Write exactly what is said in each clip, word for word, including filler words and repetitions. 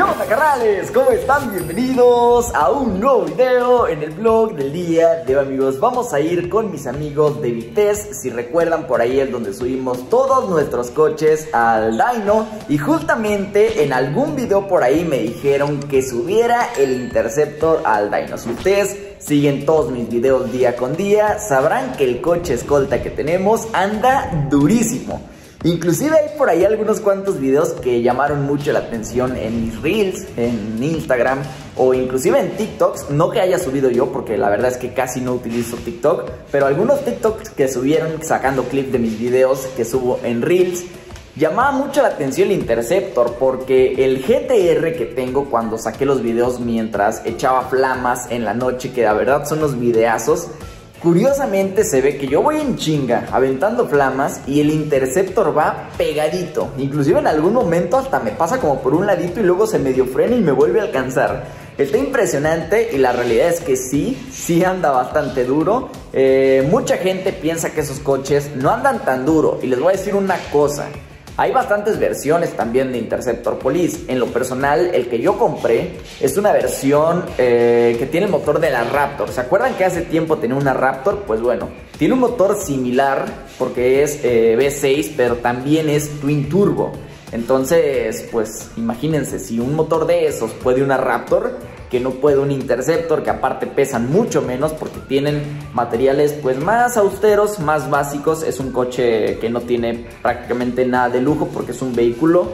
¿Qué onda, carnales? ¿Cómo están? Bienvenidos a un nuevo video en el vlog del día de hoy, amigos. Vamos a ir con mis amigos de Vitesse. Si recuerdan, por ahí es donde subimos todos nuestros coches al dyno. Y justamente en algún video por ahí me dijeron que subiera el Interceptor al dyno. Si ustedes siguen todos mis videos día con día, sabrán que el coche escolta que tenemos anda durísimo. Inclusive hay por ahí algunos cuantos videos que llamaron mucho la atención en mis reels, en Instagram o inclusive en TikToks. No que haya subido yo, porque la verdad es que casi no utilizo TikTok, pero algunos TikToks que subieron sacando clips de mis videos que subo en reels, llamaba mucho la atención el Interceptor, porque el G T R que tengo cuando saqué los videos mientras echaba flamas en la noche, que la verdad son unos videazos, curiosamente se ve que yo voy en chinga aventando flamas y el Interceptor va pegadito. Inclusive en algún momento hasta me pasa como por un ladito y luego se medio frena y me vuelve a alcanzar. Está impresionante y la realidad es que sí, sí anda bastante duro. eh, Mucha gente piensa que esos coches no andan tan duro, y les voy a decir una cosa. Hay bastantes versiones también de Interceptor Police. En lo personal, el que yo compré es una versión eh, que tiene el motor de la Raptor. ¿Se acuerdan que hace tiempo tenía una Raptor? Pues bueno, tiene un motor similar porque es eh, V seis, pero también es Twin Turbo. Entonces, pues imagínense, si un motor de esos puede una Raptor, que no puede un Interceptor, que aparte pesan mucho menos porque tienen materiales pues más austeros, más básicos. Es un coche que no tiene prácticamente nada de lujo porque es un vehículo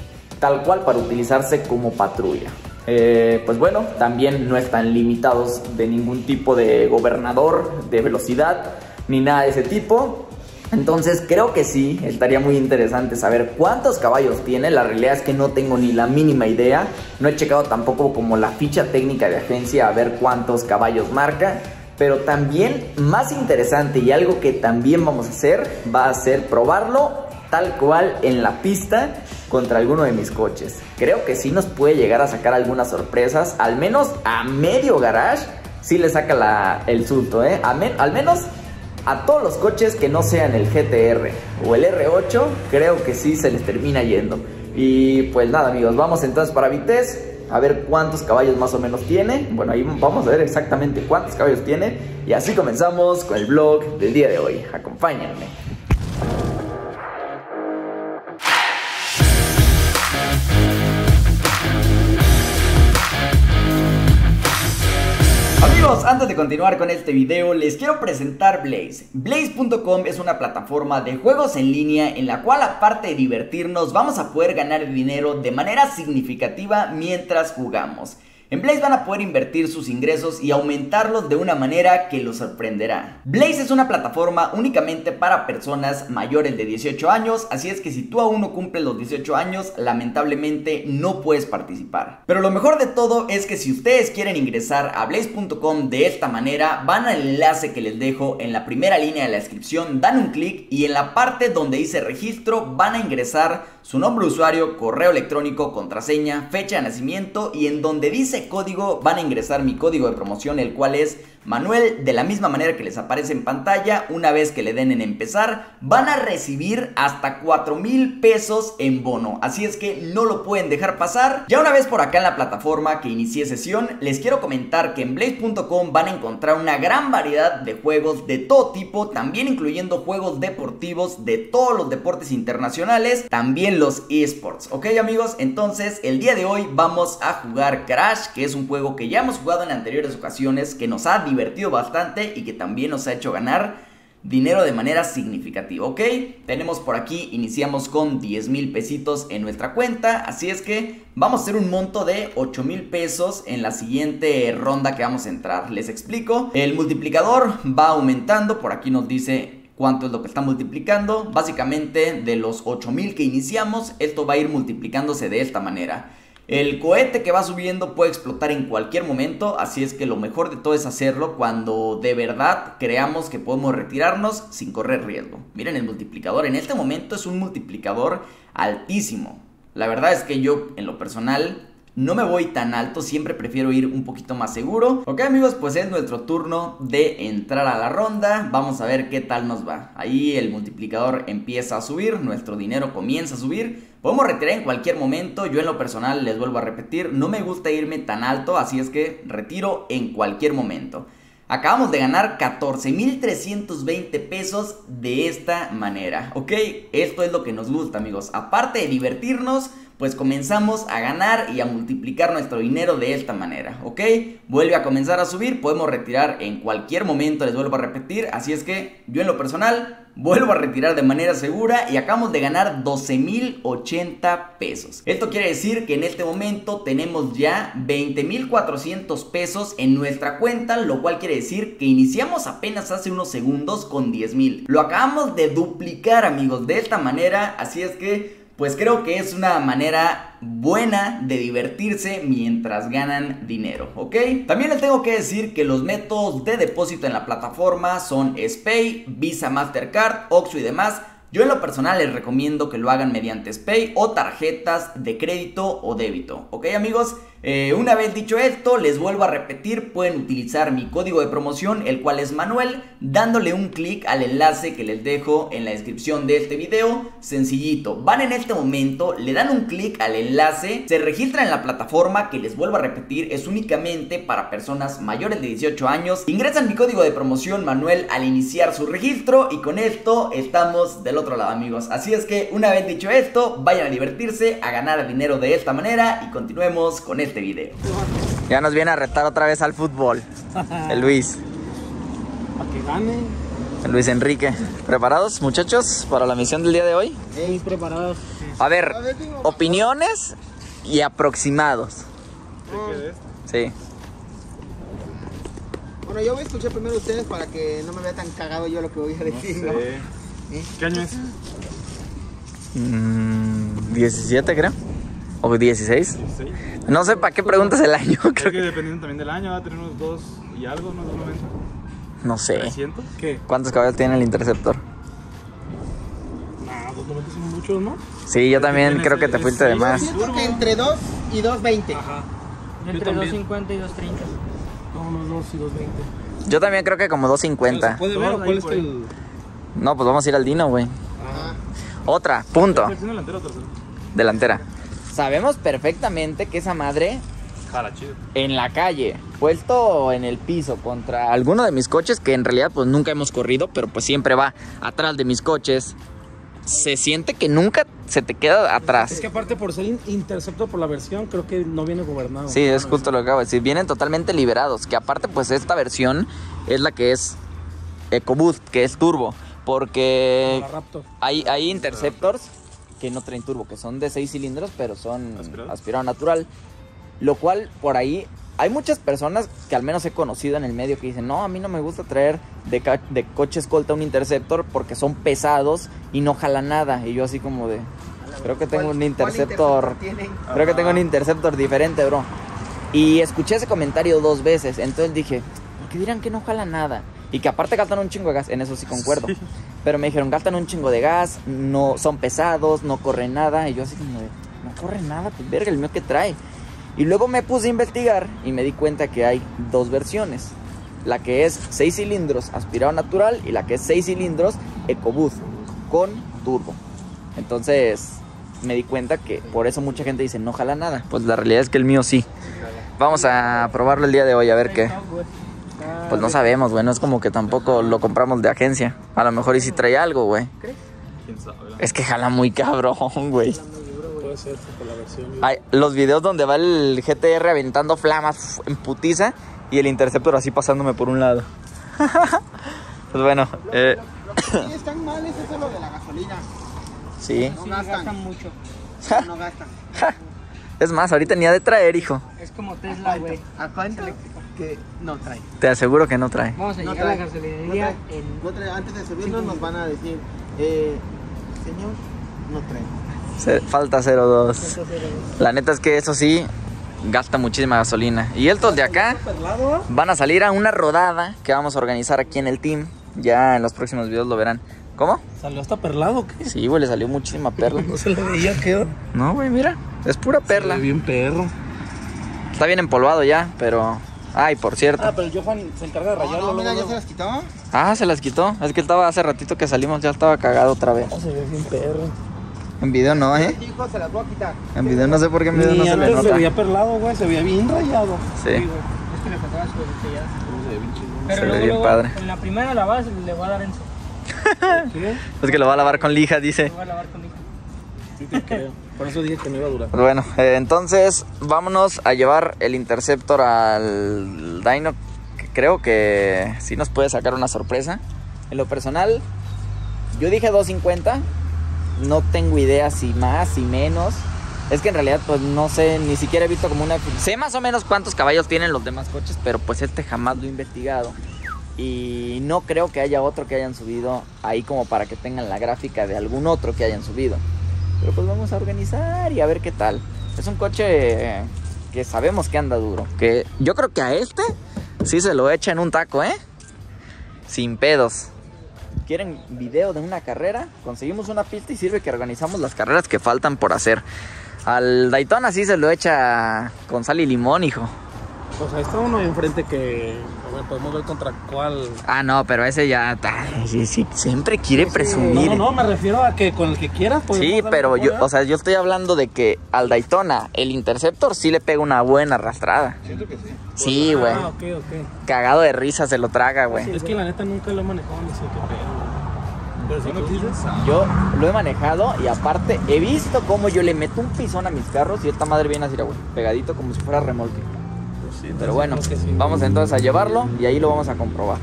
tal cual para utilizarse como patrulla. Eh, pues bueno, también no están limitados de ningún tipo de gobernador de velocidad ni nada de ese tipo. Entonces creo que sí, estaría muy interesante saber cuántos caballos tiene. La realidad es que no tengo ni la mínima idea. No he checado tampoco como la ficha técnica de agencia a ver cuántos caballos marca. Pero también más interesante, y algo que también vamos a hacer, va a ser probarlo tal cual en la pista contra alguno de mis coches. Creo que sí nos puede llegar a sacar algunas sorpresas. Al menos a medio garage sí le saca la, el surto, ¿eh? A me, al menos a todos los coches que no sean el G T R o el R ocho, creo que sí se les termina yendo. Y pues nada, amigos, vamos entonces para Vitesse a ver cuántos caballos más o menos tiene. Bueno, ahí vamos a ver exactamente cuántos caballos tiene. Y así comenzamos con el vlog del día de hoy. Acompáñenme. Amigos, antes de continuar con este video, les quiero presentar Blaze. Blaze punto com es una plataforma de juegos en línea en la cual, aparte de divertirnos, vamos a poder ganar dinero de manera significativa mientras jugamos. En Blaze van a poder invertir sus ingresos y aumentarlos de una manera que los sorprenderá. Blaze es una plataforma únicamente para personas mayores de dieciocho años, así es que si tú aún no cumples los dieciocho años, lamentablemente no puedes participar. Pero lo mejor de todo es que si ustedes quieren ingresar a Blaze punto com de esta manera, van al enlace que les dejo en la primera línea de la descripción, dan un clic y en la parte donde dice registro van a ingresar su nombre de usuario, correo electrónico, contraseña, fecha de nacimiento, y en donde dice código van a ingresar mi código de promoción, el cual es Manuel, de la misma manera que les aparece en pantalla. Una vez que le den en empezar, van a recibir hasta cuatro mil pesos en bono, así es que no lo pueden dejar pasar. Ya una vez por acá en la plataforma que inicié sesión, les quiero comentar que en Blaze punto com van a encontrar una gran variedad de juegos de todo tipo, también incluyendo juegos deportivos de todos los deportes internacionales, también los esports. Ok, amigos, entonces el día de hoy vamos a jugar Crash, que es un juego que ya hemos jugado en anteriores ocasiones, que nos ha divertido bastante y que también nos ha hecho ganar dinero de manera significativa, ¿ok? Tenemos por aquí, iniciamos con diez mil pesitos en nuestra cuenta, así es que vamos a hacer un monto de ocho mil pesos en la siguiente ronda que vamos a entrar. Les explico, el multiplicador va aumentando, por aquí nos dice cuánto es lo que está multiplicando. Básicamente de los ocho mil que iniciamos, esto va a ir multiplicándose de esta manera. El cohete que va subiendo puede explotar en cualquier momento, así es que lo mejor de todo es hacerlo cuando de verdad creamos que podemos retirarnos sin correr riesgo. Miren el multiplicador, en este momento es un multiplicador altísimo. La verdad es que yo, en lo personal, no me voy tan alto, siempre prefiero ir un poquito más seguro. Ok, amigos, pues es nuestro turno de entrar a la ronda. Vamos a ver qué tal nos va. Ahí el multiplicador empieza a subir, nuestro dinero comienza a subir. Podemos retirar en cualquier momento. Yo en lo personal les vuelvo a repetir, no me gusta irme tan alto, así es que retiro en cualquier momento. Acabamos de ganar catorce mil trescientos veinte pesos de esta manera, ¿ok? Esto es lo que nos gusta, amigos. Aparte de divertirnos, pues comenzamos a ganar y a multiplicar nuestro dinero de esta manera, ¿ok? Vuelve a comenzar a subir, podemos retirar en cualquier momento, les vuelvo a repetir. Así es que yo en lo personal vuelvo a retirar de manera segura y acabamos de ganar doce mil ochenta pesos. Esto quiere decir que en este momento tenemos ya veinte mil cuatrocientos pesos en nuestra cuenta, lo cual quiere decir que iniciamos apenas hace unos segundos con diez mil. Lo acabamos de duplicar, amigos, de esta manera, así es que pues creo que es una manera buena de divertirse mientras ganan dinero, ¿ok? También les tengo que decir que los métodos de depósito en la plataforma son SPAY, Visa, Mastercard, Oxxo y demás. Yo en lo personal les recomiendo que lo hagan mediante SPAY o tarjetas de crédito o débito, ¿ok, amigos? Eh, una vez dicho esto, les vuelvo a repetir, pueden utilizar mi código de promoción, el cual es Manuel, dándole un clic al enlace que les dejo en la descripción de este video. Sencillito, van en este momento, le dan un clic al enlace, se registran en la plataforma, que les vuelvo a repetir, es únicamente para personas mayores de dieciocho años. Ingresan mi código de promoción Manuel al iniciar su registro y con esto estamos del otro lado, amigos. Así es que una vez dicho esto, vayan a divertirse, a ganar dinero de esta manera y continuemos con este video. Ya nos viene a retar otra vez al fútbol el Luis. Para que gane. El Luis Enrique. ¿Preparados, muchachos, para la misión del día de hoy? Muy preparados. A ver, opiniones y aproximados. Sí. Bueno, yo voy a escuchar primero a ustedes para que no me vea tan cagado yo lo que voy a decir, ¿no? ¿Eh? ¿Qué año es? Mm, diecisiete, creo. O dieciséis. dieciséis. No sé para qué preguntas el año. Creo Creo que dependiendo también del año va a tener unos dos y algo, unos noventa. No sé. ¿trescientos? ¿Qué? ¿Cuántos caballos tiene el Interceptor? Nah, dos noventa son muchos, ¿no? Sí, yo también Tienes creo que te el- fuiste de el- más. Siento que entre dos y dos veinte. Ajá. Yo Entre también. dos cincuenta y dos treinta. No, unos dos y dos veinte. Yo también creo que como dos cincuenta. ¿Puede ver o cuál es el...? No, pues vamos a ir al Dino, güey. Ajá. Otra, punto. ¿Versión delantera o tercera? Delantera. Sabemos perfectamente que esa madre Jala, chido. en la calle, puesto en el piso contra alguno de mis coches, que en realidad pues nunca hemos corrido, pero pues siempre va atrás de mis coches, se siente que nunca se te queda atrás. Es que aparte por ser in- Interceptor por la versión, creo que no viene gobernado. Sí, es justo lo que acabo de decir. Vienen totalmente liberados. Que aparte, pues esta versión es la que es EcoBoost, que es turbo. Porque La Raptor. hay, hay Interceptors que no traen turbo, que son de seis cilindros, pero son Aspirado. aspirado natural. Lo cual, por ahí, hay muchas personas que al menos he conocido en el medio que dicen, no, a mí no me gusta traer de, ca- de coche escolta un Interceptor porque son pesados y no jala nada. Y yo así como de, creo que tengo ¿Cuál- un cuál Interceptor, tienen? creo que tengo un Interceptor diferente, bro. Y escuché ese comentario dos veces, entonces dije, ¿por qué dirán que no jala nada? Y que aparte gastan un chingo de gas, en eso sí concuerdo. Sí. Pero me dijeron, gastan un chingo de gas, no son pesados, no corren nada. Y yo así como de, no corre nada, pues verga, el mío que trae. Y luego me puse a investigar y me di cuenta que hay dos versiones. La que es seis cilindros aspirado natural y la que es seis cilindros EcoBoost con turbo. Entonces me di cuenta que por eso mucha gente dice, no jala nada. Pues la realidad es que el mío sí. Vamos a probarlo el día de hoy, a ver qué. Pues no sabemos, güey, no es como que tampoco lo compramos de agencia. A lo mejor y si trae algo, güey. ¿Quién sabe? Es que jala muy cabrón, güey. Puede ser por la versión. Hay los videos donde va el G T R aventando flamas en putiza y el Interceptor así pasándome por un lado. Pues bueno, eh, Lo que sí están mal es eso lo de la gasolina. sí. No Sí, gastan. gastan mucho. No gastan. Es más, ahorita ni ha de traer, hijo. Es como Tesla, güey. ¿A cuánto? Que no trae. Te aseguro que no trae. Vamos a No llegar a la trae. gasolinería No trae. en... No trae. Antes de subirnos nos van a decir, eh, señor, no trae. Se- falta cero dos. La neta es que eso sí, gasta muchísima gasolina. Y estos de acá van a salir a una rodada que vamos a organizar aquí en el team. Ya en los próximos videos lo verán. ¿Cómo? ¿Salió hasta perlado o qué? Sí, güey, le salió muchísima perla. No se le veía, ¿qué? No, güey, mira, es pura perla. Se ve bien perro. Está bien empolvado ya, pero... Ay, por cierto. Ah, pero el Johan se encarga de No, rayarlo. no, mira, luego, ya se las quitó. Ah, se las quitó. Es que él estaba hace ratito que salimos, ya estaba cagado otra vez. luego. Se ve bien perro. En video no, ¿eh? Dijo, se las voy a quitar. En video no sé por qué en video Ni no se le antes nota. se veía perlado, güey, se veía bien rayado. Sí. Es que le faltaba su botella. Pero Se ve luego, bien luego, padre. en la primera lavada se le va a dar Enzo. ¿Qué? Es que lo va a lavar con lija, dice. Le va a lavar con hija. Sí te creo. Por eso dije que no iba a durar. Pues bueno, eh, entonces vámonos a llevar el Interceptor al dyno, que creo que sí nos puede sacar una sorpresa. En lo personal, yo dije doscientos cincuenta, no tengo idea si más, si menos. Es que en realidad pues no sé, ni siquiera he visto como una... Sé más o menos cuántos caballos tienen los demás coches, pero pues este jamás lo he investigado. Y no creo que haya otro que hayan subido ahí como para que tengan la gráfica de algún otro que hayan subido. Pero pues vamos a organizar y a ver qué tal. Es un coche eh, que sabemos que anda duro. Que yo creo que a este sí se lo echa en un taco, ¿eh? Sin pedos. ¿Quieren video de una carrera? Conseguimos una pista y sirve que organizamos las carreras que faltan por hacer. Al Daytona sí se lo echa con sal y limón, hijo. O sea, está uno enfrente que... A ver, podemos ver contra cuál... Ah, no, pero ese ya... ay, sí, sí, siempre quiere presumir. No, no, no, me refiero a que con el que quieras podemos Sí, darle pero una yo, bola. o sea, yo estoy hablando de que al Daytona, el Interceptor sí le pega una buena arrastrada. Siento que sí. Sí, güey. Ah, ok, ok. Cagado de risa se lo traga, güey. Es que la neta nunca lo he manejado, ni sé qué pedo. Pero si no dices... Yo lo he manejado y aparte he visto cómo yo le meto un pisón a mis carros y esta madre viene así, güey, pegadito como si fuera remolque. Pero bueno, vamos entonces a llevarlo y ahí lo vamos a comprobar.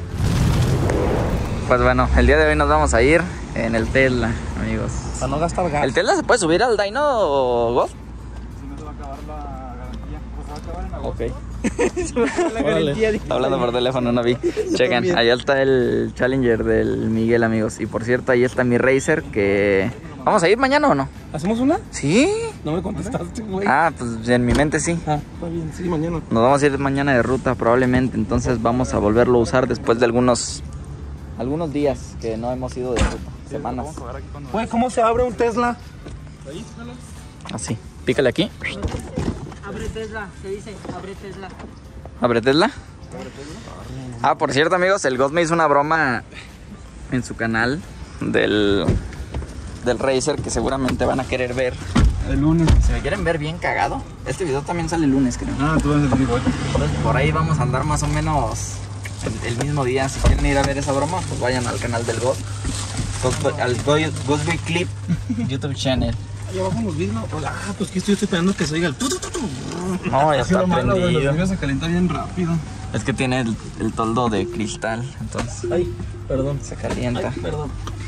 Pues bueno, el día de hoy nos vamos a ir en el Tesla, amigos. Para no gastar gas. ¿El Tesla se puede subir al dyno, Ghost? Si no se va a acabar la garantía. Pues se va a acabar en agosto. Ok. La garantía, Está hablando por teléfono, no vi. Chequen, allá está el Challenger del Miguel, amigos. Y por cierto, ahí está mi Racer que... ¿Vamos a ir mañana o no? ¿Hacemos una? Sí. No me contestaste, güey. Ah, pues en mi mente sí. Ah, está bien, sí, mañana. Nos vamos a ir mañana de ruta probablemente, entonces vamos a volverlo a usar después de algunos algunos días que no hemos ido de ruta, semanas. Güey, ¿cómo se abre un Tesla? Así, pícale aquí. Abre Tesla, se dice, abre Tesla. ¿Abre Tesla? Ah, por cierto, amigos, el Ghost me hizo una broma en su canal del, del Racer que seguramente van a querer ver. El lunes. Si me quieren ver bien cagado, este video también sale el lunes, creo. Ah, tú vas a decir, güey. Entonces por ahí vamos a andar más o menos el, el mismo día. Si quieren ir a ver esa broma, pues vayan al canal del Ghost. Ghost al Ghost Boy Clip YouTube channel. Ahí abajo nos vino. Ah, pues que estoy esperando que se oiga el tu, tu, tu, tu. No, ya está Lo malo, güey, los prendido. videos se calientan bien rápido. Es que tiene el, el toldo de cristal, entonces Ay, perdón. se calienta. Ay, perdón.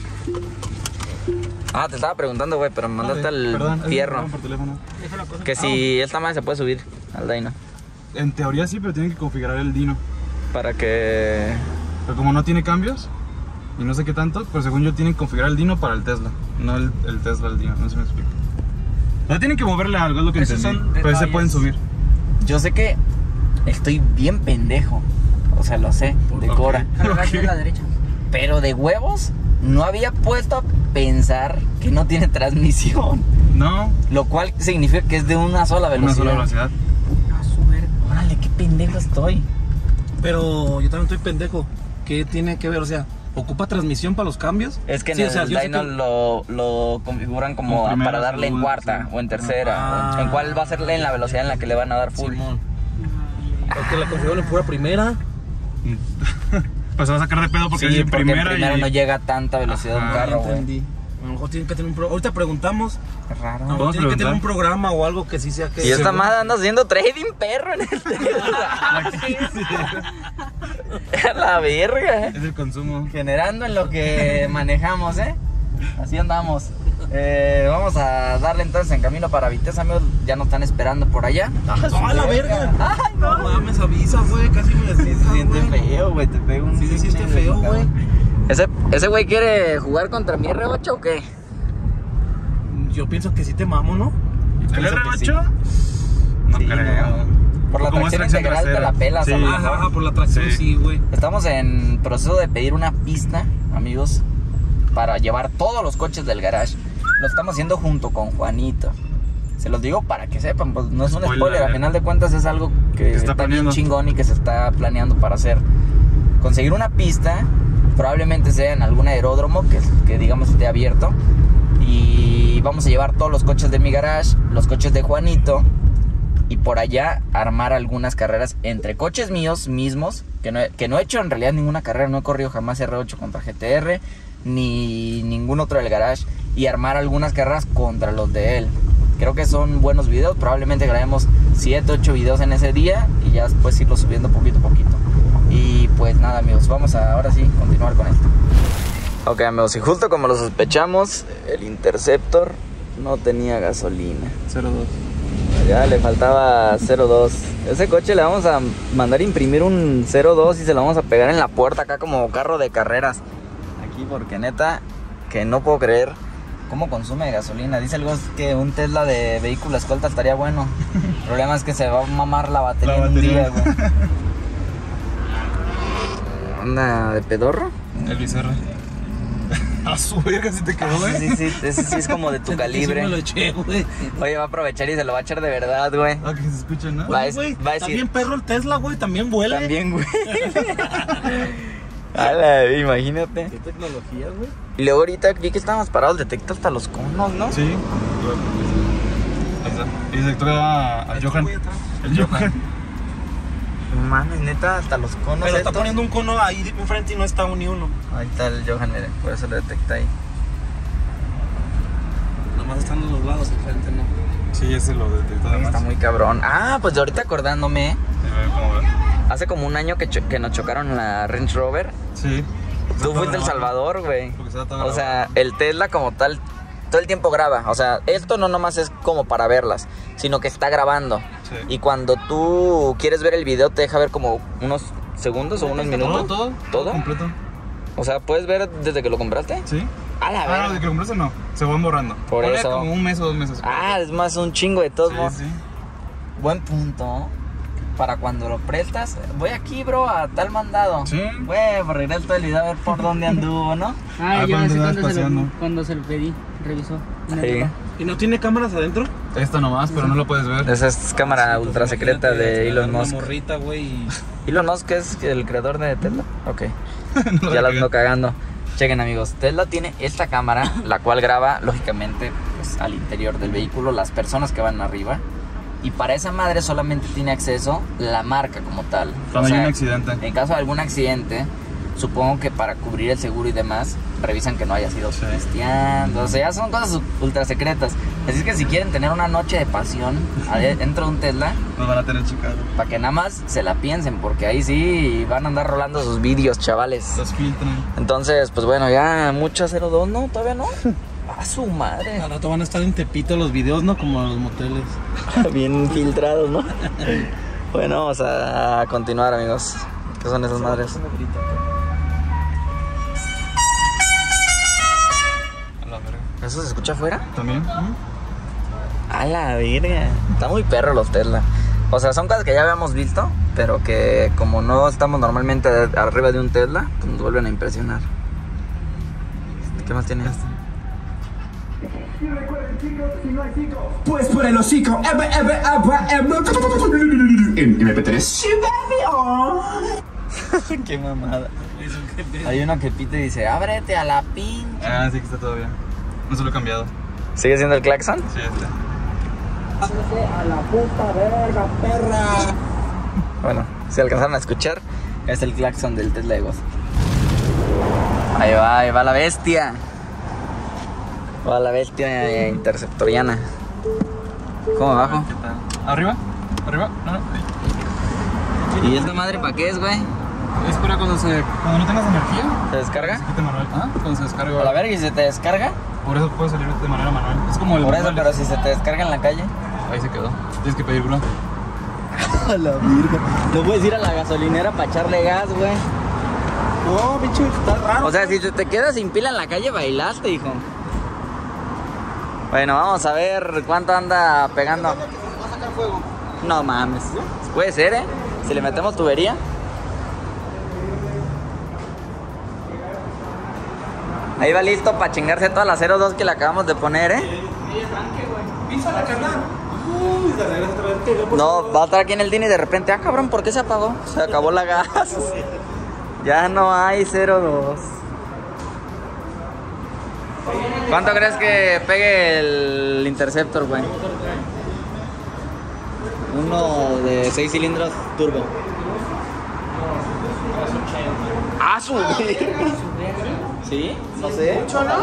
Ah, te estaba preguntando, güey, pero me mandaste al Perdón, es que fierro. llamaron por teléfono. Que si esta madre se puede subir al dyno. En teoría sí, pero tienen que configurar el Dino. Para que... Pero como no tiene cambios y no sé qué tanto, pero según yo tienen que configurar el Dino para el Tesla, no el, el Tesla al Dino, no se me explica. No tienen que moverle algo, es lo que Esos entendí. son Pero se detalles. pueden subir. Yo sé que estoy bien pendejo. O sea, lo sé, de Ok. Cora. Cargaste a la derecha. Pero de huevos no había puesto a pensar que no tiene transmisión. No, Lo cual significa que es de una sola velocidad. una sola velocidad. A su verga. Órale, qué pendejo estoy. Pero yo también estoy pendejo. ¿Qué tiene que ver? O sea, ¿ocupa transmisión para los cambios? Es que en Sí, o el sea, yo sé dyno que- lo, lo configuran como Como primera, para darle en segunda, cuarta sí. o en tercera. Ah. o en cuál va a ser en la velocidad en la que le van a dar full. Simón. Porque la configuraron en pura primera. Pues se va a sacar de pedo porque Sí, es en porque primera en primero y... no llega a tanta velocidad un Ajá, carro, Ah, güey. entendí. A lo mejor tienen que tener un pro... Ahorita preguntamos. Es raro. A lo mejor Vamos a tienen que tener un preguntar. programa o algo que sí sea que... Y esta madre anda haciendo trading, perro, en el A la verga. Es el consumo. Generando en lo que manejamos, ¿eh? Así andamos. Eh, vamos a darle entonces en camino para Vitesse, amigos. Ya nos están esperando por allá. ¡Ah, la verga! Ay, No mames, avisa, güey. Casi me Sí se desliza, siente güey. feo, güey. Te pego un Sí se siente pinche feo, delicado. güey. ¿Ese, ¿Ese güey quiere jugar contra mi R ocho o qué? Yo pienso que sí te mamo, ¿no? ¿El Pienso R que sí. ocho? No Sí, creo. no. Por la Como es tracción integral te trasera. la pelas, Sí. a lo Ajá, mejor. ajá, por la tracción, Sí. sí, güey. Estamos en proceso de pedir una pista, amigos, para llevar todos los coches del garage. Lo estamos haciendo junto con Juanito. Se los digo para que sepan, pues no es un Spoiler, spoiler, a eh. final de cuentas es algo que Que está está, bien planeando. chingón y que se está planeando para hacer. Conseguir una pista, probablemente sea en algún aeródromo que, que digamos esté abierto Y vamos a llevar todos los coches de mi garage, los coches de Juanito, y por allá armar algunas carreras entre coches míos mismos, que no he, que no he hecho en realidad ninguna carrera, no he corrido jamás R ocho contra G T R, ni ningún otro del garage, y armar algunas carreras contra los de él. Creo que son buenos videos, probablemente grabemos siete, ocho videos en ese día, y ya después irlo subiendo poquito a poquito. Y pues nada amigos, vamos a ahora sí continuar con esto. Ok amigos, y justo como lo sospechamos, el Interceptor no tenía gasolina. cero dos. Ya le faltaba cero dos. Ese coche le vamos a mandar a imprimir un cero dos y se lo vamos a pegar en la puerta acá como carro de carreras. Aquí porque neta, que no puedo creer cómo consume gasolina. Dice el Ghost que un Tesla de vehículo escolta estaría bueno. El problema es que se va a mamar la batería, La en un batería. día, güey. ¿Anda de pedorro? El bicerro. A su verga si te quedó, güey. Sí, sí, sí, ese sí es como de tu Sí me calibre. lo eché, güey. Oye, va a aprovechar y se lo va a echar de verdad, güey. Ah, que se escucha, ¿no? Va a Oye, es- güey, va a decir- también perro el Tesla, güey, también vuela. También, güey. Ala, imagínate. ¿Qué tecnología, güey? Y luego ahorita vi que estábamos parados, detecta hasta los conos, ¿no? Sí. Ahí está. Y se actúa a Johan. güey atrás. El Johan. Mames, neta, hasta los conos. Pero está estos. poniendo un cono ahí enfrente y no está ni uno. Ahí está el Johan, mire, por eso lo detecta ahí. Nomás están en los lados, enfrente no. Sí, ese lo detectó además. Está muy cabrón. Ah, pues de ahorita acordándome, Sí, a ver cómo va. hace como un año que, cho- que nos chocaron la Range Rover. Sí. Tú fuiste El Salvador, güey. Porque se va todo O sea, grabado. el Tesla como tal, todo el tiempo graba. O sea, esto no nomás es como para verlas, sino que está grabando. Sí. Y cuando tú quieres ver el video, te deja ver como unos segundos o unos ¿Todo, minutos. todo? ¿Todo? ¿Completo? O sea, ¿puedes ver desde que lo compraste? Sí. A la Ah, verga. no, de que lo compraste no. Se van borrando. Por Ponle eso. como un mes o dos meses. Ah, es más un chingo de todos modos. Sí, sí. Buen punto. Para cuando lo prestas, voy aquí, bro, a tal mandado. Sí. Güey, por regresar todo el video a ver por dónde anduvo, ¿no? Ah, Ah, yo cuando sé andabas cuando se, lo, paseando. cuando se lo pedí, revisó. Sí. ¿Y no tiene cámaras adentro? Esta nomás, pero no lo puedes ver. Esa es cámara ultra secreta de Elon Musk. Una morrita, güey. y- Elon Musk es el creador de Tesla. Ok. No Ya la la ando cagando. Chequen amigos, Tesla tiene esta cámara, la cual graba lógicamente pues, al interior del vehículo, las personas que van arriba. Y para esa madre solamente tiene acceso la marca como tal. Cuando hay un accidente. En caso de algún accidente, supongo que para cubrir el seguro y demás, revisan que no haya sido Sí. pisteando. O sea, son cosas ultra secretas. Así es que si quieren tener una noche de pasión ade- dentro de un Tesla, Nos van a tener checado. para que nada más se la piensen, porque ahí sí van a andar rolando sus vídeos, chavales. Los filtran. Entonces, pues bueno, ya mucha cero dos, ¿no? Todavía no. A su madre. Al rato van a estar en Tepito los videos, ¿no? Como los moteles. Bien filtrados, ¿no? Bueno, vamos a continuar, amigos. ¿Qué son esas madres? A la verga. ¿Eso se escucha afuera? ¿También? A la verga. Está muy perro los Tesla. O sea, son cosas que ya habíamos visto, pero que como no estamos normalmente arriba de un Tesla, pues nos vuelven a impresionar. ¿Qué más tiene este? Pues por el hocico. Ebe, ebe, ebe, ebe. En M P tres. Qué mamada. Hay uno que pite y dice, ábrete a la pin. Ah, sí que está todavía. No se lo he cambiado. ¿Sigue siendo el claxon? Sí, este. Bueno, si alcanzaron a escuchar, es el claxon del Tesla de Ghost. Ahí va, ahí va la bestia. Va la bestia interceptoriana. ¿Cómo abajo? ¿Qué tal? ¿Arriba? ¿Arriba? No, no. ¿Y esta madre para qué es, güey? Es para cuando se. Cuando no tengas energía. ¿Se descarga? Se quite manual. Ah, cuando se descarga. A la verga, ¿y si se te descarga? Por eso puede salir de manera manual. Es como el. Por eso, manual. pero si se te descarga en la calle. Ahí se quedó. Tienes que pedir, bro. A la virga. No puedes ir a la gasolinera para echarle gas, güey. No, bicho, está raro. O sea, si te, te quedas sin pila en la calle, bailaste, hijo. Bueno, vamos a ver cuánto anda pegando. No mames. Puede ser, ¿eh? Si le metemos tubería. Ahí va listo para chingarse toda la cero dos que le acabamos de poner, ¿eh? No, va a estar aquí en el D I N y de repente, ah, cabrón, ¿por qué se apagó? Se acabó la gas. Ya no hay cero dos. ¿Cuánto crees que pegue el Interceptor, güey? Uno de seis cilindros turbo. ¡Ah, su! ¿Sí? No sé. ¿Mucho, no?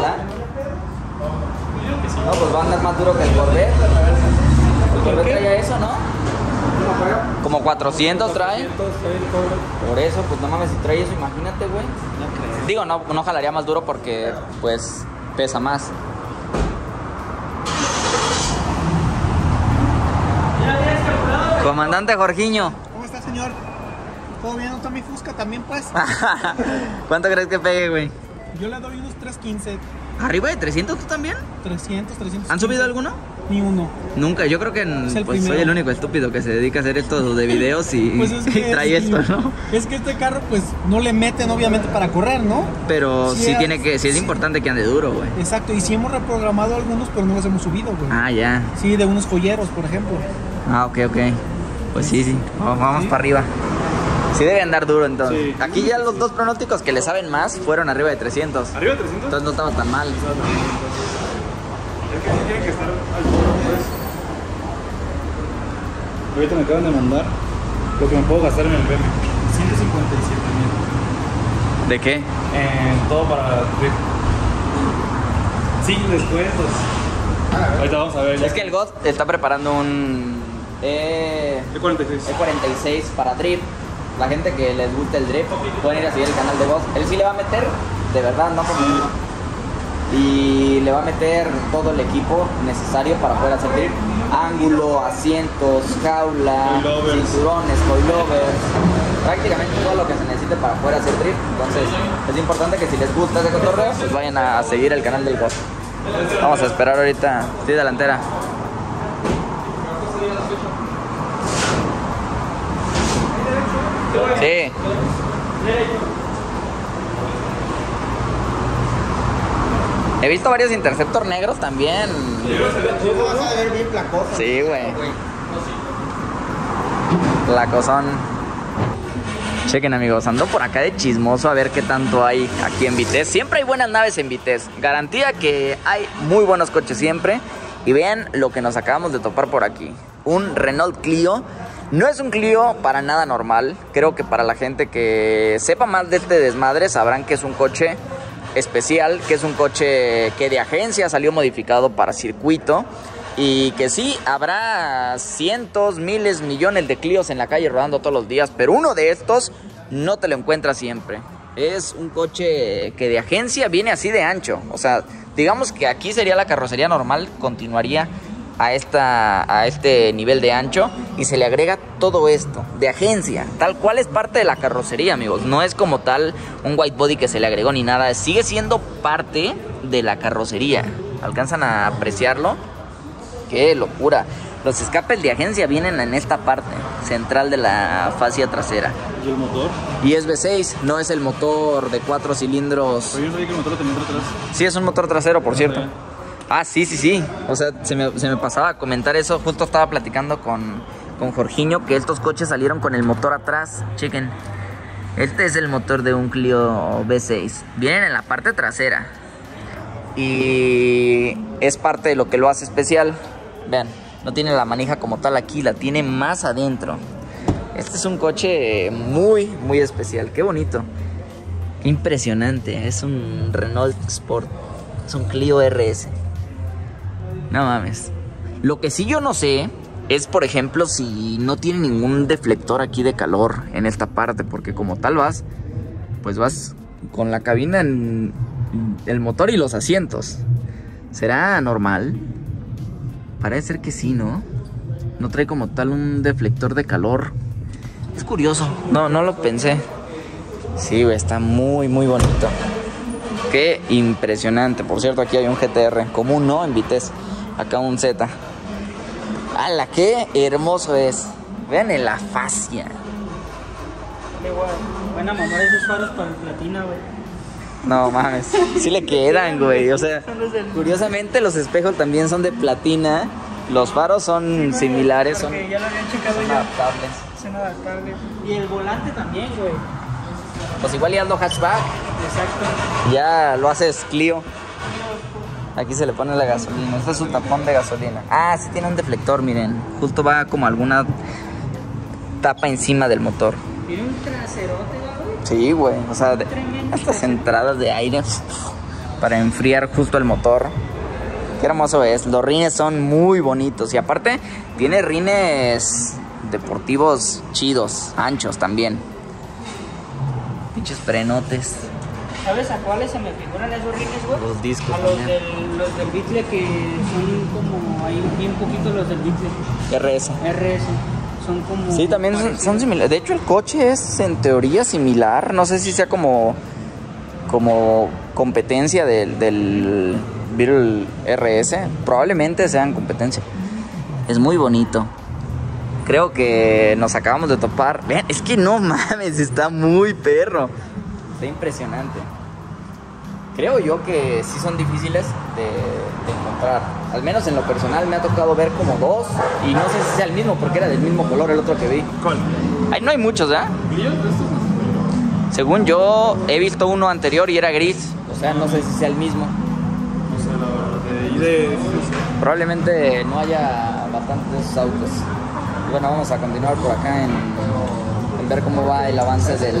No, pues va a andar más duro que el Corvette. El Corvette traía eso, ¿no? Como cuatrocientos trae. Por eso, pues no mames, si trae eso, imagínate, güey. Digo, no, no jalaría más duro porque, pues, pesa más. Comandante Jorgiño. ¿Cómo está, señor? ¿Todo bien? ¿Está mi Fusca también, pues? ¿Cuánto crees que pegue, güey? Yo le doy unos trescientos quince. ¿Arriba de trescientos tú también? trescientos, trescientos. ¿Han subido alguno? Ni uno. Nunca, yo creo que Es el pues, primero. soy el único estúpido que se dedica a hacer esto de videos y, Pues es que, y trae es, esto, ¿no? Es que este carro, pues, no le meten, obviamente, para correr, ¿no? Pero sí, Sí, es- tiene que, sí es importante que ande duro, güey. Exacto, y sí hemos reprogramado algunos, pero no los hemos subido, güey. Ah, ya. Sí, de unos joyeros, por ejemplo. Ah, ok, ok. Pues sí, sí. Vamos, vamos Sí. para arriba. Sí debe andar duro entonces. Sí. Aquí ya los dos pronósticos que le saben más fueron arriba de trescientos. ¿Arriba de trescientos? Entonces no estaba tan mal. Es que sí tiene que estar al fondo, pues. Ahorita me acaban de mandar lo que me puedo gastar en el B M. ciento cincuenta y siete mil. ¿De qué? En todo para drift. Sin descuentos. Ahorita vamos a ver. ya Es que el Ghost está preparando un E E cuarenta y seis. E cuarenta y seis para drift. La gente que les gusta el drift pueden ir a seguir el canal de Ghost. Él sí le va a meter, de verdad, no como uno. Y le va a meter todo el equipo necesario para poder hacer drift. Ángulo, asientos, jaula, Coilovers. cinturones, coilovers. Prácticamente todo lo que se necesite para poder hacer drift. Entonces es importante que si les gusta ese cotorreo, pues vayan a seguir el canal del Ghost. Vamos a esperar ahorita. Sí, delantera. Sí. He visto varios Interceptor negros también. Vas a ver bien placoso. Sí, güey. Placosón. Chequen, amigos, ando por acá de chismoso a ver qué tanto hay aquí en Vitesse. Siempre hay buenas naves en Vitesse. Garantía que hay muy buenos coches siempre. Y vean lo que nos acabamos de topar por aquí. Un Renault Clio. No es un Clio para nada normal. Creo que para la gente que sepa más de este desmadre sabrán que es un coche especial, que es un coche que de agencia salió modificado para circuito. Y que sí, habrá cientos, miles, millones de Clios en la calle rodando todos los días. Pero uno de estos no te lo encuentras siempre. Es un coche que de agencia viene así de ancho. O sea, digamos que aquí sería la carrocería normal. Continuaría a, esta, a este nivel de ancho. Y se le agrega todo esto de agencia. Tal cual es parte de la carrocería, amigos. No es como tal un white body que se le agregó ni nada. Sigue siendo parte de la carrocería. ¿Alcanzan a apreciarlo? ¡Qué locura! Los escapes de agencia vienen en esta parte central de la fascia trasera. ¿Y el motor? Y es V seis, no es el motor de cuatro cilindros. Pero yo no sabía que el motor lo tenía atrás. Sí, es un motor trasero, por cierto. Ah, sí, sí, sí. O sea, se me, se me pasaba a comentar eso. Justo estaba platicando con, con Jorgiño que estos coches salieron con el motor atrás. Chequen. Este es el motor de un Clio V seis. Vienen en la parte trasera. Y es parte de lo que lo hace especial. Vean, no tiene la manija como tal aquí, la tiene más adentro. Este es un coche muy, muy especial. Qué bonito. Qué impresionante. Es un Renault Sport. Es un Clio R S. No mames. Lo que sí yo no sé es, por ejemplo, si no tiene ningún deflector aquí de calor en esta parte. Porque como tal vas, pues vas con la cabina en el motor y los asientos. ¿Será normal? Parece ser que sí, ¿no? No trae como tal un deflector de calor. Es curioso. No, no lo pensé. Sí, güey, está muy, muy bonito. Qué impresionante. Por cierto, aquí hay un G T R. Común, ¿no? En Vitesse. Acá un Z. ¡Hala! ¡Qué hermoso es! Vean en la fascia. Qué guay. Buena mamá esos faros para el platina, güey. No mames. Sí le quedan, güey. O sea, Son los del- curiosamente los espejos también son de platina. Los faros son similares. Son, Porque ya lo habían checado son ya. adaptables. Son adaptables. Y el volante también, güey. Pues igual ya ando hatchback. Exacto. Ya lo haces Clio. Aquí se le pone la gasolina. Este es su tapón de gasolina. Ah, sí tiene un deflector, miren. Justo va como alguna tapa encima del motor. Tiene un traserote, güey. Sí, güey. O sea, de, estas entradas de aire para enfriar justo el motor. Qué hermoso es. Los rines son muy bonitos. Y aparte, tiene rines deportivos chidos, anchos también. Pinches frenotes. ¿Sabes a cuáles se me figuran esos rines, güey? Los discos A los también. del, los del Beetle, que son como ahí bien poquito los del Beetle. R S. R S. Son como... Sí, también son, son similares. De hecho, el coche es en teoría similar. No sé si sea como, como competencia del, del Beetle R S. Probablemente sean competencia. Es muy bonito. Creo que nos acabamos de topar. Vean, es que no mames, está muy perro. Está impresionante. Creo yo que sí son difíciles de, de encontrar. Al menos en lo personal me ha tocado ver como dos. Y no sé si sea el mismo, porque era del mismo color el otro que vi. ¿Cuál? Ay, no hay muchos, ¿verdad? ¿Brillo? Estos no. Según yo, he visto uno anterior y era gris. O sea, no sé si sea el mismo. No sé, la verdad. De, de, Probablemente no haya bastantes de esos autos. Y bueno, vamos a continuar por acá en, en ver cómo va el avance del...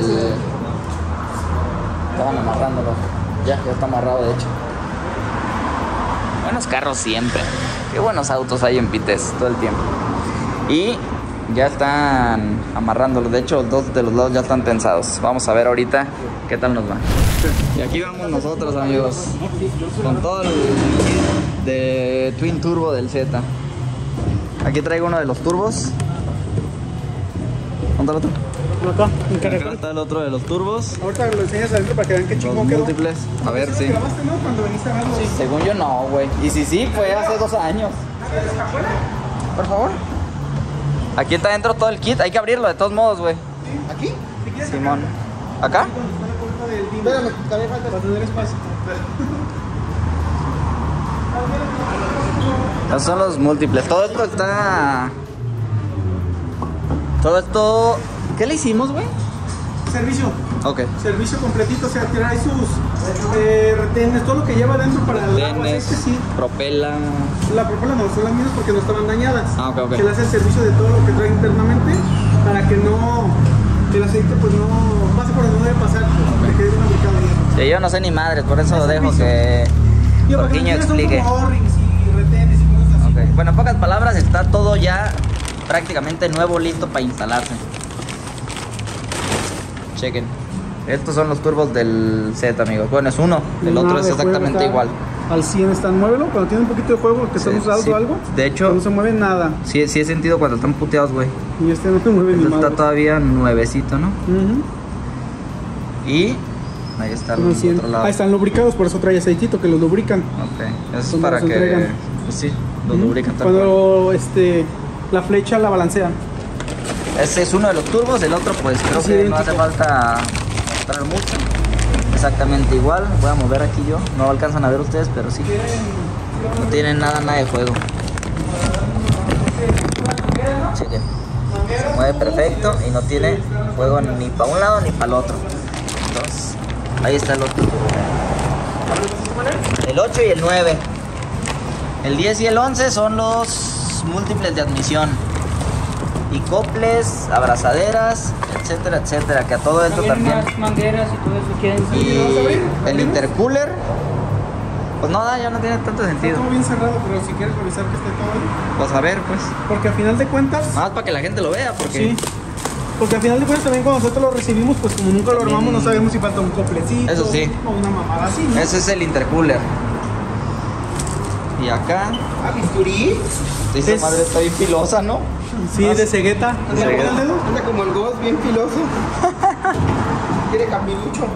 Estaban amarrándolo. Ya, ya está amarrado de hecho. Buenos carros siempre. Qué buenos autos hay en Pites todo el tiempo. Y ya están amarrándolo. De hecho, dos de los lados ya están tensados. Vamos a ver ahorita qué tal nos va. Y aquí vamos nosotros, amigos. Con todo el de Twin Turbo del Z. Aquí traigo uno de los turbos. ¿Dónde está el otro? Acá, en Acá carretera. está el otro de los turbos. Ahorita lo enseñas adentro para que vean qué Los chingón quedó. múltiples. A ver, ¿Sí sí. lo grabaste, no? Cuando veniste a verlo. Según yo no, güey. Y si sí, fue hace dos años. Por favor. Aquí está dentro todo el kit. Hay que abrirlo de todos modos, güey. ¿Aquí? ¿Si quieres Simón. ¿Acá? Donde está la puerta del timbre. Espérame, todavía falta para tener espacio. Esos son los múltiples. Todo esto está... Todo esto... ¿Qué le hicimos, güey? Servicio. Ok. Servicio completito, o sea, trae sus eh, retenes, todo lo que lleva dentro para el agua, Retenes, este sí. propela... La propela no, son las mismas porque no estaban dañadas. Ah, ok, ok. Se le hace el servicio de todo lo que trae internamente para que no, que el aceite pues no pase por donde no debe pasar, pues, que quede bien aplicado ahí. Sí, yo no sé ni madre, por eso Es dejo servicio. que Digo, para que Jorginho no tienes explique. como O-rings y retenes y cosas así. Ok. Bueno, en pocas palabras, está todo ya prácticamente nuevo, listo para instalarse. Chequen. Estos son los turbos del Z, amigos. Bueno, es uno, el otro Nada es de juego, exactamente está igual. Al cien están, muévelo, cuando tiene un poquito de juego, que Sí, están usados sí. o algo. De hecho- no se mueve nada. Sí, sí he sentido cuando están puteados, güey. Y este no se mueve ni Este madre. está todavía nuevecito, ¿no? Ujú. Y ahí está el Unos cien. otro lado. Ah, están lubricados, por eso trae aceitito, que los lubrican. Ok, eso es Cuando para los que... entregan. Pues sí, los Ujú. lubrican tal cual. Cuando este, la flecha la balancea. Este es uno de los turbos, el otro pues creo Es que no idéntico. hace falta mostrar mucho. Exactamente igual, voy a mover aquí yo, no alcanzan a ver ustedes, pero sí. No tienen nada, nada de juego. Chequen. Se mueve perfecto y no tiene juego ni para un lado ni para el otro. Entonces, ahí está el otro. El ocho y el nueve. El diez y el once son los múltiples de admisión. Y coples, abrazaderas, etcétera, etcétera. Que a todo esto También también. más mangueras y todo eso quieren. Y el intercooler, pues no da, ya no tiene tanto Está sentido. todo bien cerrado, pero si quieres revisar que esté todo ahí. Pues a ver, pues. Porque al final de cuentas, Nada más para que la gente lo vea, porque. sí. Porque al final de cuentas también cuando nosotros lo recibimos, pues como nunca lo También- armamos, no sabemos si falta un coplecito. Eso sí. O una mamada así, ¿no? Ese es el intercooler. Y acá. ¿Ah, bisturí? Esa Es- madre está bien filosa, ¿no? Sí, de cegueta. De cegueta. Anda como el Ghost, bien filoso. Quiere cambilucho.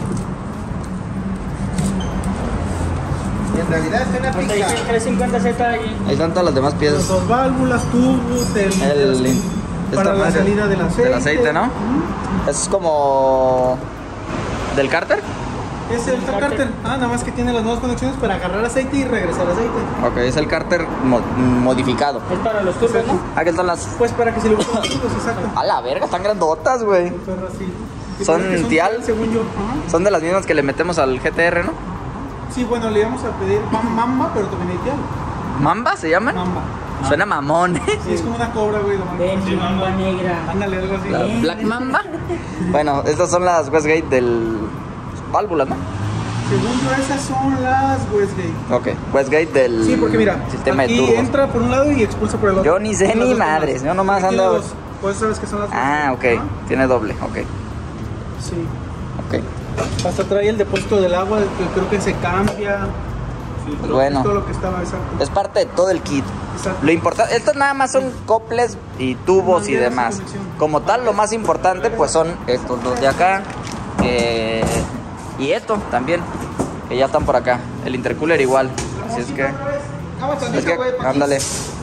En realidad es una Hasta dice el trescientos cincuenta Z ahí. Ahí están todas las demás Las piezas. dos válvulas, tubos, el, El, el- esta para la madre salida del aceite. Del aceite, ¿no? Ujú. Es como. ¿Del cárter? Es el Cárter. cárter. Ah, nada más que tiene las nuevas conexiones para agarrar aceite y regresar aceite. Ok, es el cárter mo- modificado. Es para los turbos, ¿no? Aquí están las. Pues para que se le guste los tubos, exacto. A la verga, están grandotas, güey. Perro así. Y Son parece que Tial. Según yo. Ajá. Son de las mismas que le metemos al G T R, ¿no? Sí, bueno, le íbamos a pedir mam- mamba, pero también hay diablo. ¿Mamba se llaman? Mamba. Suena mamón, ¿eh? Sí, es como una cobra, güey. lo Ven, sí, mamba negra. Ándale, algo así. La Black Mamba. Bueno, estas son las Westgate del válvulas, ¿no? Según yo, esas son las Westgate. Ok, Westgate del Sí, porque mira, sistema aquí de turbos. entra por un lado y expulsa por el otro. Yo ni sé Las ni dos madres, tomas. yo nomás Aquí ando- dos. Pues sabes que son las Ah, Westgate, ok, ¿no? tiene doble, ok, Sí. ok. Hasta trae el depósito del agua, que creo que se cambia. Sí, todo- Bueno. Todo lo que estaba, exacto. Es parte de todo el kit. Exacto. Lo importante, estos nada más son coples y tubos y Mangueras y demás. conexión. Como tal, lo más importante pues son estos dos de acá eh, y esto también, que ya están por acá. El intercooler igual. Así es que, es que, ándale.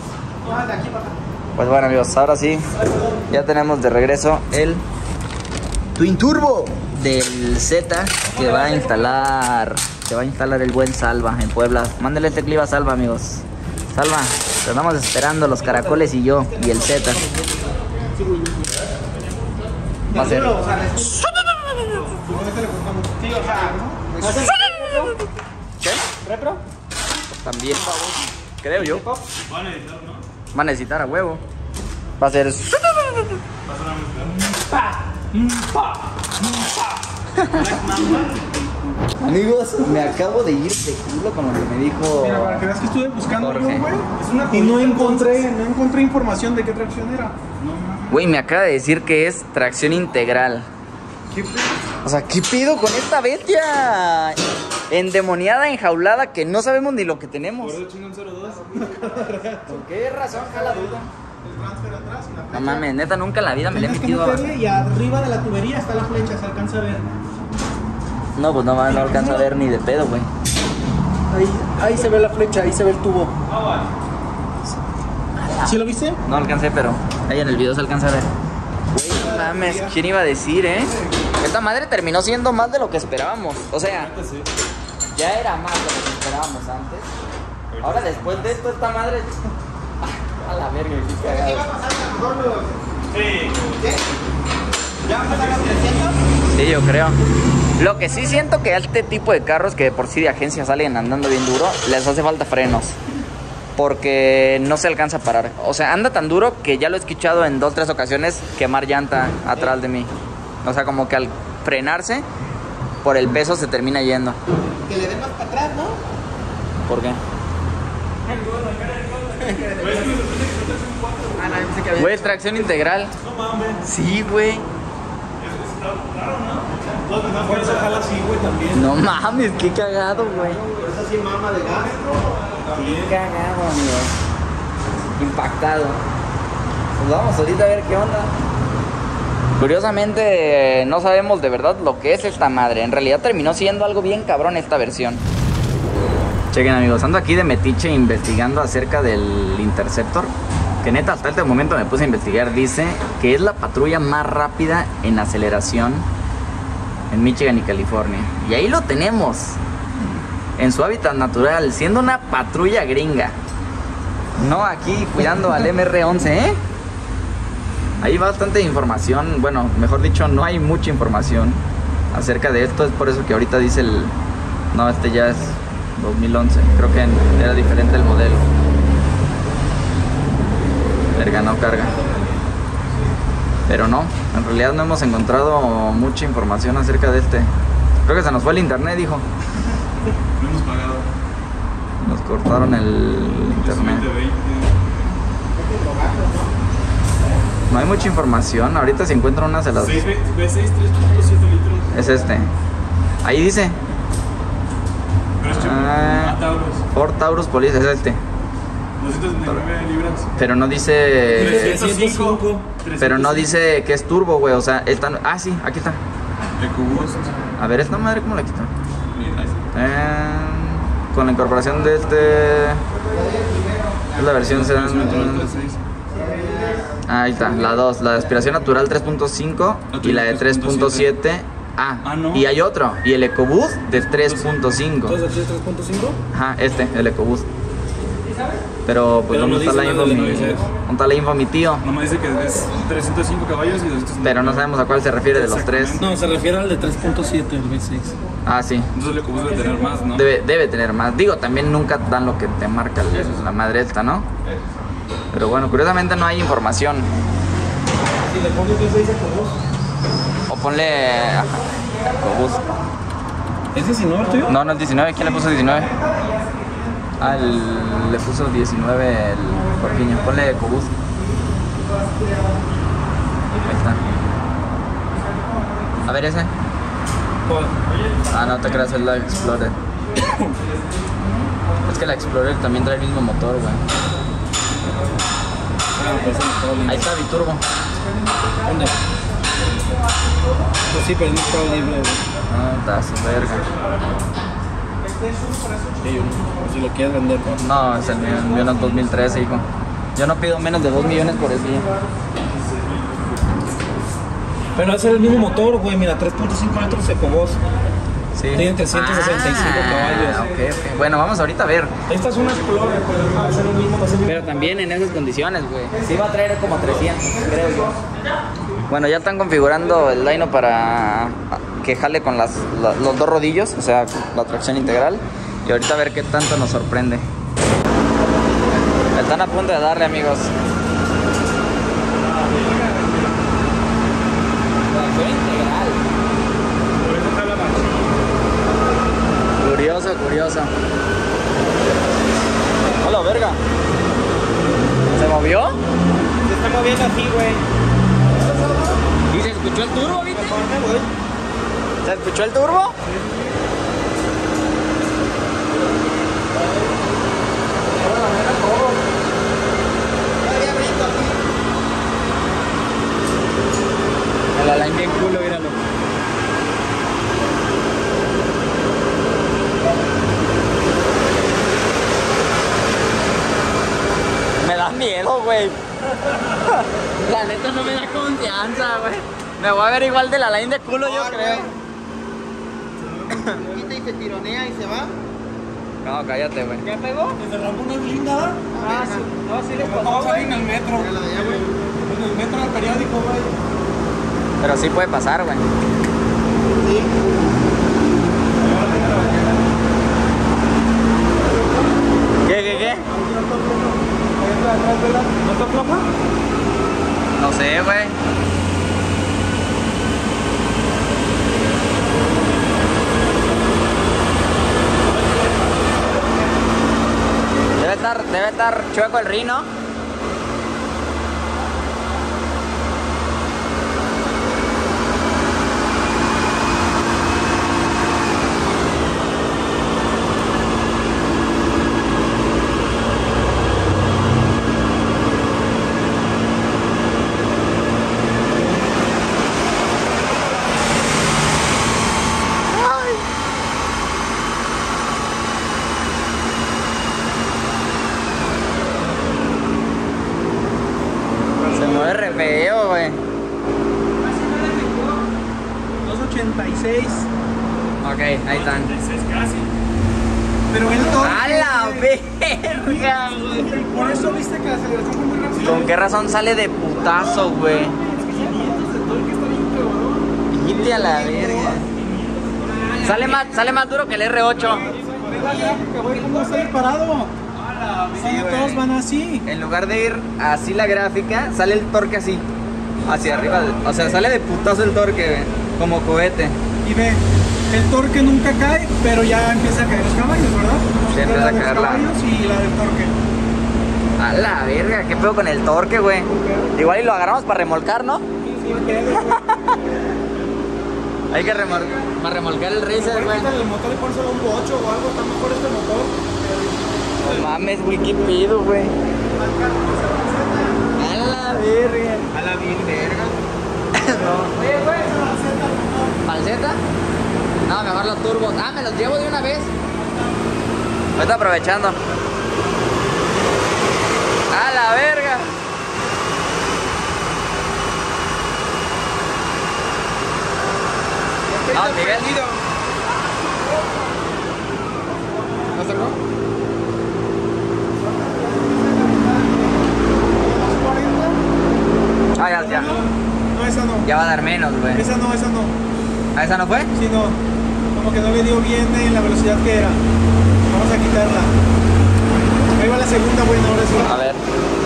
Pues bueno amigos, ahora sí, ya tenemos de regreso el Twin Turbo del Z que va a instalar, que va a instalar el buen Salva en Puebla. Mándale este clip a Salva, amigos. Salva, te estamos esperando los caracoles y yo y el Z. Va a ser. ¿Qué? ¿Repro? También, creo yo. Va a necesitar a huevo. Va a ser. Amigos, me acabo de ir de culo con lo que me dijo. Mira, para que veas que estuve buscando yo, Jorge. güey. Y no encontré, no encontré información de qué tracción era. Güey, me acaba de decir que es tracción integral. ¿Qué pedo? O sea, ¿qué pido con esta bestia endemoniada, enjaulada, que no sabemos ni lo que tenemos? ¿Por qué razón jala duda? El transfer atrás y la flecha. No mames, neta, nunca en la vida me le he Tienes que metido a... meterle y arriba de la tubería está la flecha, se alcanza a ver. No, pues no, no alcanzo a ver ni de pedo, güey. Ahí, ahí se ve la flecha, ahí se ve el tubo. ¿Sí lo viste? No alcancé, pero ahí en el video se alcanza a ver. Güey, no mames, ¿quién iba a decir, eh? Esta madre terminó siendo más de lo que esperábamos. O sea, ya era más de lo que esperábamos antes. Ahora después de esto, esta madre... A la verga, qué cagado. Sí, yo creo. Lo que sí siento que a este tipo de carros que de por sí de agencia salen andando bien duro, les hace falta frenos. Porque no se alcanza a parar. O sea, anda tan duro que ya lo he escuchado en dos, tres ocasiones quemar llanta atrás de mí. O sea, como que al frenarse, por el peso se termina yendo. Que le den más para atrás, ¿no? ¿Por qué? Güey, tracción integral. No mames. Sí, güey. No mames, qué cagado, güey. Esa sí mama de gas. Qué cagado, amigos. Impactado. Pues vamos ahorita a ver qué onda. Curiosamente, no sabemos de verdad lo que es esta madre. En realidad terminó siendo algo bien cabrón esta versión. Chequen, amigos, ando aquí de metiche investigando acerca del Interceptor. Que neta, hasta este momento me puse a investigar. Dice que es la patrulla más rápida en aceleración en Michigan y California. Y ahí lo tenemos, en su hábitat natural, siendo una patrulla gringa. No aquí cuidando al M R once, ¿eh? Hay bastante información, bueno, mejor dicho, no hay mucha información acerca de esto. Es por eso que ahorita dice el... No, este ya es dos mil once. Creo que era diferente el modelo. Verga, no carga. Pero no, en realidad no hemos encontrado mucha información acerca de este. Creo que se nos fue el internet, dijo. No hemos pagado. Nos cortaron el internet. No hay mucha información. Ahorita se encuentra una de las... V seis, tres punto siete litros. Es este. Ahí dice. Ah, Ford Taurus Police, es este. doscientas setenta y nueve libras. Pero no dice... trescientos cinco. Pero no dice que es turbo, güey. O sea, está... Ah, sí, aquí está. EcoBoost. A ver, esta madre, ¿cómo la quito? Mira, ahí está. Eh, con la incorporación de este... Es la versión sedán. Ahí está, la dos, la de aspiración natural tres punto cinco y la de tres punto siete. Ah, Ah, no. y hay otro, y el EcoBoost de tres punto cinco. ¿Entonces aquí es tres punto cinco? Ajá, este, el EcoBoost. Pero pues Pero ¿dónde no está la dice info? nada Mi, del V seis. ¿Dónde está la info mi tío? Nomás dice que es trescientos cinco caballos y doscientos cinco. Pero no sabemos a cuál se refiere de los tres. No, se refiere al de tres punto siete, el V seis. Ah, sí. Entonces el EcoBoost debe tener más, ¿no? Debe, debe tener más. Digo, también nunca dan lo que te marca el- la madre esta, ¿no? Pero bueno, curiosamente no hay información. Si le pones V seis EcoBoost. O ponle... ajá, EcoBoost. ¿Es diecinueve el tuyo? No, no es diecinueve. ¿Quién le puso diecinueve? Ah, el- le puso diecinueve el Jorginho. Ponle EcoBoost. Ahí está. A ver ese. ¿Cuál? Ah, no te creas, es la Explorer. Es que la Explorer también trae el mismo motor, güey. Ah, pues ese no está libre. Ahí está Biturbo. ¿Dónde? Pues sí, pero no está libre, güey. No, está su verga. Sí, yo no. Si lo quieres vender, pues. No, es el mío, el mío no es dos mil trece, hijo. Yo no pido menos de dos millones por ese día. Pero es el mismo motor, güey. Mira, tres punto cinco litros EcoBoost. Sí. Tiene trescientos sesenta y cinco caballos. Ok, ok. Bueno, vamos ahorita a ver. Esta es una Explorer, pero va a ser el mismo, va a ser el Pero también en esas condiciones, güey. Sí va a traer como trescientos, creo yo. Bueno, ya están configurando el dyno para que jale con las, la- los dos rodillos, o sea, la tracción integral. Y ahorita a ver qué tanto nos sorprende. Están a punto de darle, amigos. Tracción integral. Curioso, curioso. Hola, verga. ¿Se movió? Se está moviendo así, güey. ¿Y se escuchó el turbo, viste? ¿Se escuchó el turbo? El Alain bien culo, míralo. Me da miedo, güey. La neta no me da confianza, güey. Me voy a ver igual de la line de culo, yo creo. Quita y se tironea y se va. No, cállate, güey. ¿Ya pegó? Se derramó una linda. Ah, sí. No, sí le Vamos pasó, a salir güey. en el metro. Mira la de allá, güey. En el metro del periódico, güey. Pero sí puede pasar, güey. Sí. ¿Qué, qué, qué? ¿No está floja? No sé, güey. Debe estar, debe estar chueco el rino. Se mueve re feo, güey. dos ochenta y seis. Ok, ahí están. Pero el torque. ¡A la verga, güey! Por eso viste que la aceleración fue muy rápida. ¿Con qué razón sale de putazo, güey? Quite a la verga. Sale más, sale más duro que el R ocho. Ve la gráfica, güey, ¿cómo sale parado? Sí, todos van así. En lugar de ir así la gráfica, sale el torque así. Hacia arriba. O sea, sale de putazo el torque, güey. Como cohete. Y ve, el torque nunca cae, pero ya empieza a caer los caballos, ¿verdad? Sí, empieza a La de los caer la- caballos y la del torque. A la verga, qué pedo con el torque, güey. Igual y lo agarramos para remolcar, ¿no? Hay que remol para remolcar el racer, güey. El motor y pónselo un ocho o algo, está mejor este motor. No mames, güey, qué pedo, güey. A la verga. A la bien verga. ¿Falseta? No, mejor los turbos. Ah, me los llevo de una vez. Me está aprovechando. A la verga. No, Miguel. ¿No sacó? ya. No, esa no. Ya va a dar menos, güey. Esa no, esa no. ¿A esa no fue? Sí, no. Como que no le dio bien en la velocidad que era. Vamos a quitarla. Ahí va la segunda buena, ahora sí. A ver.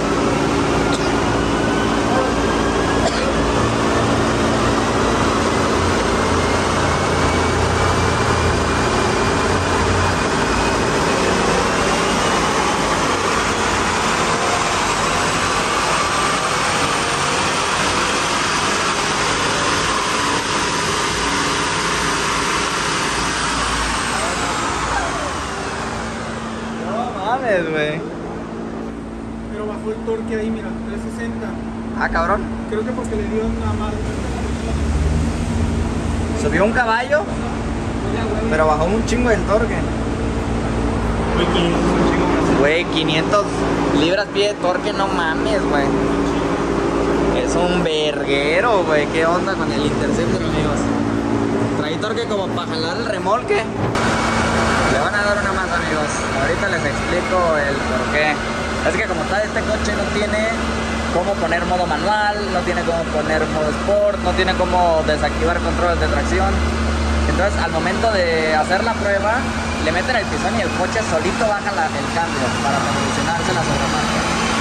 Güey. Pero bajó el torque ahí, mira, trescientos sesenta. Ah, cabrón. Creo que porque le dio una madre. Subió un caballo, pero bajó un chingo del torque. Güey, quinientos libras pie de torque, no mames, güey. Es un verguero, güey. ¿Qué onda con el Interceptor, amigos? Trae torque como para jalar el remolque. Le van a dar una más, amigos. Ahorita les explico el por qué. Es que como tal, este coche no tiene cómo poner modo manual, no tiene cómo poner modo sport, no tiene cómo desactivar controles de tracción. Entonces, al momento de hacer la prueba, le meten el pisón y el coche solito baja la, el cambio para revolucionarse la sobremarcha.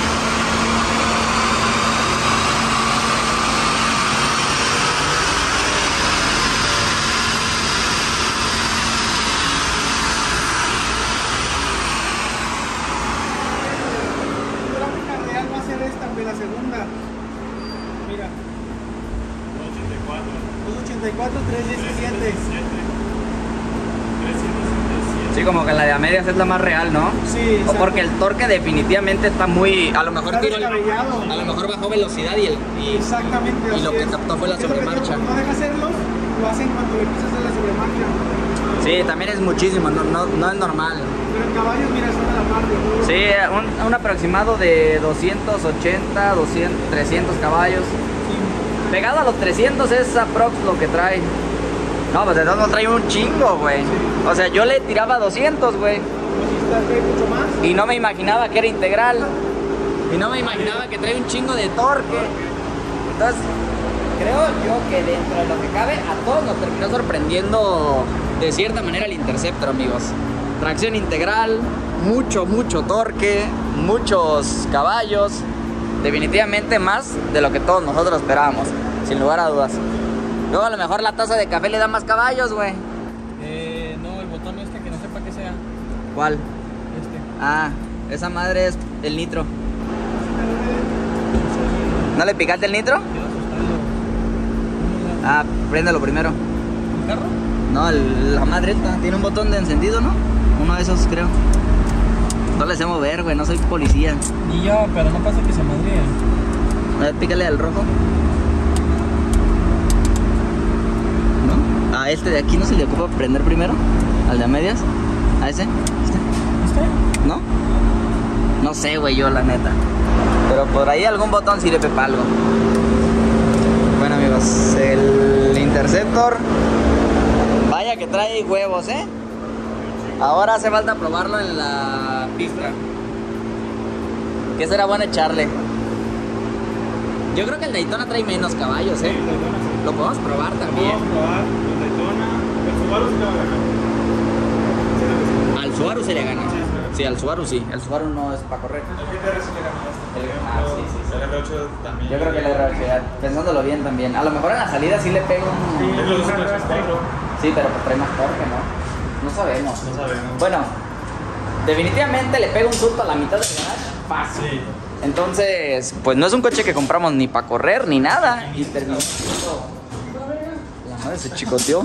La segunda, mira, dos ochenta y cuatro, tres diecisiete. Sí, como que la de a medias es la más real, ¿no? Sí, o porque el torque definitivamente está muy, a lo mejor está tiró el- descabellado. a lo mejor bajó velocidad y el y, Exactamente. y así lo que es. captó fue la Es lo que sobremarcha. digo, no deja hacerlo, lo hacen cuando le empiezas a hacer la sobremarcha. Sí, también es muchísimo, no, no, no es normal. Pero en caballos, mira, son a la par de. Sí, un, un aproximado de doscientos ochenta, doscientos, trescientos caballos. Pegado a los trescientos es aprox lo que trae. No, pues de todos modos trae un chingo, güey. O sea, yo le tiraba doscientos, güey. Pues trae mucho más. Y no me imaginaba que era integral. Y no me imaginaba que trae un chingo de torque. Entonces, creo yo que dentro de lo que cabe, a todos nos terminó sorprendiendo de cierta manera el Interceptor, amigos. Tracción integral, mucho, mucho torque, muchos caballos. Definitivamente más de lo que todos nosotros esperábamos, sin lugar a dudas. Luego a lo mejor la taza de café le da más caballos, güey. Eh, no, el botón este que no sepa qué sea. ¿Cuál? Este. Ah, esa madre es el nitro. ¿No le picaste el nitro? Ah, préndelo primero. ¿Un carro? No, el- la madre esta tiene un botón de encendido, ¿no? Uno de esos, creo. No le sé mover, güey, no soy policía. Ni yo, pero no pasa que se madre. A ver, pícale al rojo. ¿No? A este de aquí no se le ocupa prender primero. Al de a medias. A ese. ¿Este? ¿Este? ¿No? No sé, güey, yo la neta. Pero por ahí algún botón sirve para algo. Bueno, amigos, el Interceptor. Vaya que trae huevos, ¿eh? Ahora hace falta probarlo en la pista. ¿Qué será bueno echarle? Yo creo que el Daytona trae menos caballos, ¿eh? Lo podemos probar también. Vamos a probar el Daytona. El Subaru sí le va a ganar. Al Subaru se le gana. Sí, al Subaru sí. El Subaru no es para correr. El G T R sí le gana. El- ah, sí, sí, sí. El R ocho también. Yo creo que el R ocho, ya, pensándolo bien también. A lo mejor en la salida sí le pega un... Es lo que es cuatro. Sí, pero pues trae más torque, ¿no? No sabemos. No sabemos. Bueno, definitivamente le pega un susto a la mitad del garage. Fácil. Sí. Entonces, pues no es un coche que compramos ni para correr ni nada. Y terminó siendo- La madre se chicoteó.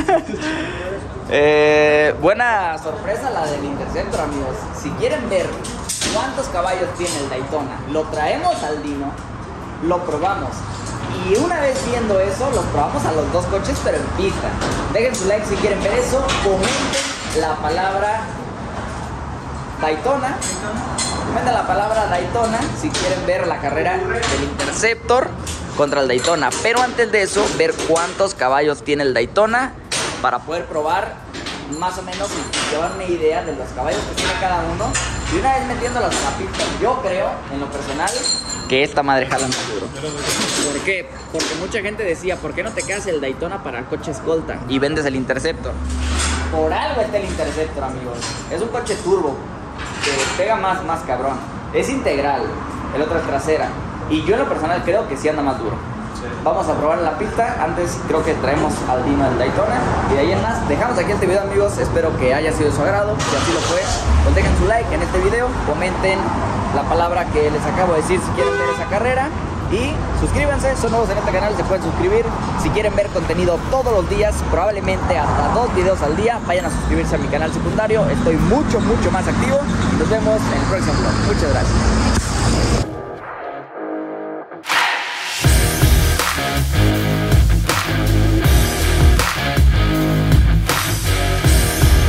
eh, buena sorpresa la del Interceptor, amigos. Si quieren ver cuántos caballos tiene el Daytona, lo traemos al Dino, lo probamos. Y una vez viendo eso, lo probamos a los dos coches, pero en pista. Dejen su like si quieren ver eso. Comenten la palabra Daytona. Comenten la palabra Daytona si quieren ver la carrera del Interceptor contra el Daytona. Pero antes de eso, ver cuántos caballos tiene el Daytona para poder probar más o menos llevar una idea de los caballos que tiene cada uno. Y una vez metiéndolas en la pista, yo creo, en lo personal, que esta madre jala más duro. ¿Por qué? Porque mucha gente decía, ¿por qué no te quedas el Daytona para el coche escolta y vendes el Interceptor? Por algo está el Interceptor, amigos. Es un coche turbo que pega más, más cabrón. Es integral, el otro es trasera. Y yo en lo personal creo que sí anda más duro. Vamos a probar la pista. Antes creo que traemos al Dino del Daytona. Y de ahí en más, dejamos aquí este video, amigos. Espero que haya sido de su agrado. Si así lo fue, pues dejen su like en este video. Comenten la palabra que les acabo de decir si quieren ver esa carrera. Y suscríbanse, son nuevos en este canal, se pueden suscribir. Si quieren ver contenido todos los días, probablemente hasta dos videos al día, vayan a suscribirse a mi canal secundario. Estoy mucho, mucho más activo. Nos vemos en el próximo vlog. Muchas gracias.